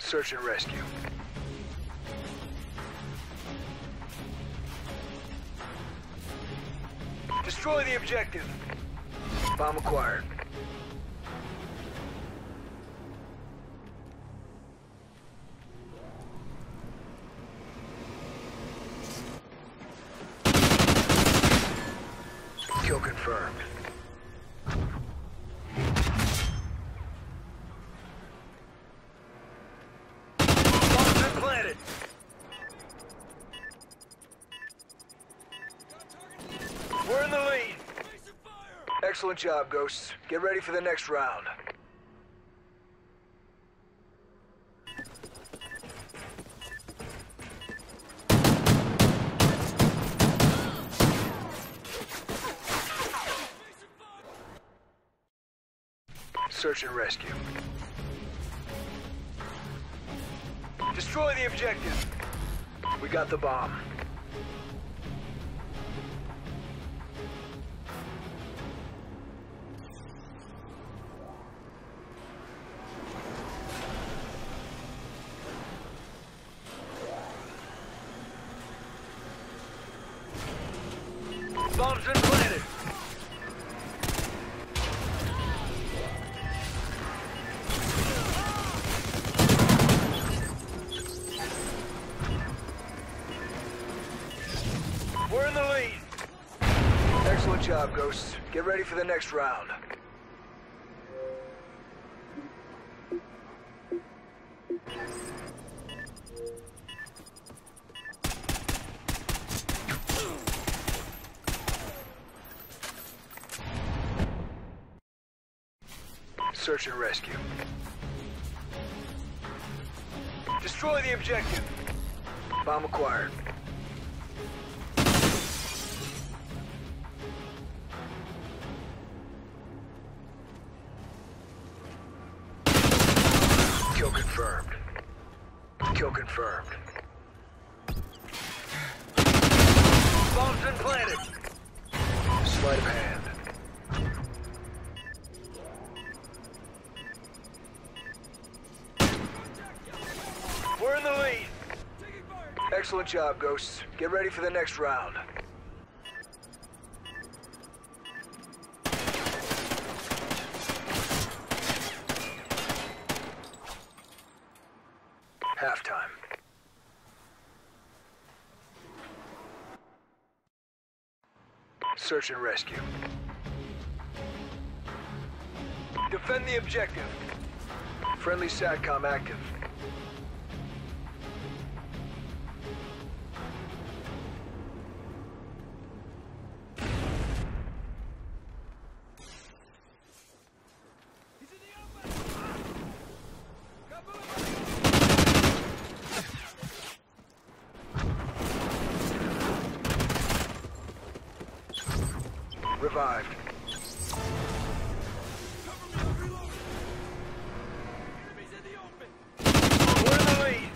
Search and rescue. Destroy the objective. Bomb acquired. Kill confirmed. Bombs are planted. We're in the lead. Excellent job, Ghosts. Get ready for the next round. Search and rescue. Destroy the objective. We got the bomb. Bombs been planted. We're in the lead. Excellent job, Ghosts. Get ready for the next round. Search and rescue. Destroy the objective. Bomb acquired. Kill confirmed. Kill confirmed. Bombs been planted. Sleight of hand. We're in the lead. Excellent job, Ghosts. Get ready for the next round. Halftime. Search and rescue. Defend the objective. Friendly SATCOM active. Revived. We're in the lead.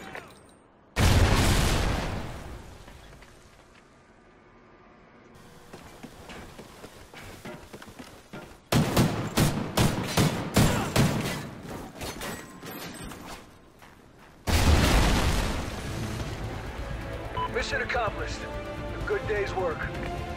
Mission accomplished. A good day's work.